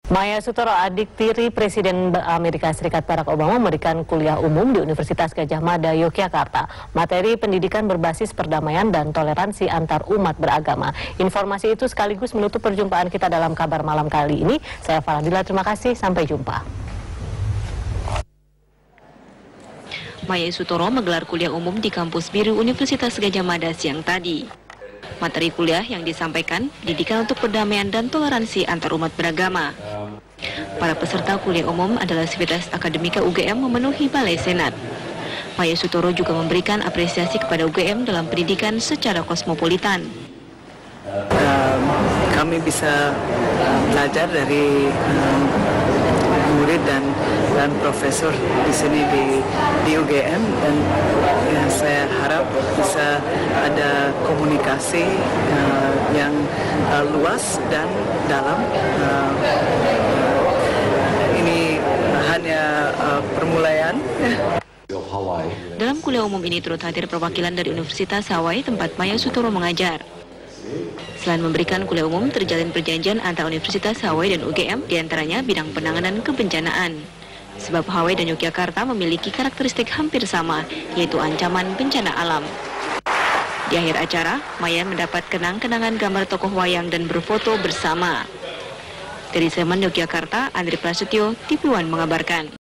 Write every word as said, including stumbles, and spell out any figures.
Maya Sutoro, adik tiri Presiden Amerika Serikat Barack Obama, memberikan kuliah umum di Universitas Gadjah Mada, Yogyakarta. Materi pendidikan berbasis perdamaian dan toleransi antar umat beragama. Informasi itu sekaligus menutup perjumpaan kita dalam kabar malam kali ini. Saya Faradila, terima kasih. Sampai jumpa. Maya Sutoro menggelar kuliah umum di kampus biru Universitas Gadjah Mada siang tadi. Materi kuliah yang disampaikan, pendidikan untuk perdamaian dan toleransi antar umat beragama. Para peserta kuliah umum adalah sivitas akademika U G M memenuhi Balai Senat. Maya Sutoro juga memberikan apresiasi kepada U G M dalam pendidikan secara kosmopolitan. Um, kami bisa uh, belajar dari um, murid dan dan profesor di sini di di U G M, dan ya, saya harap bisa ada komunikasi uh, yang uh, luas dan dalam. Uh, ini hanya uh, permulaan. Dalam kuliah umum ini turut hadir perwakilan dari Universitas Hawaii tempat Maya Sutoro mengajar. Selain memberikan kuliah umum, terjalin perjanjian antara Universitas Hawaii dan U G M, diantaranya bidang penanganan kebencanaan. Sebab Hawaii dan Yogyakarta memiliki karakteristik hampir sama, yaitu ancaman bencana alam. Di akhir acara, Maya mendapat kenang-kenangan gambar tokoh wayang dan berfoto bersama. Dari Sleman, Yogyakarta, Andri Prasetyo, T V One mengabarkan.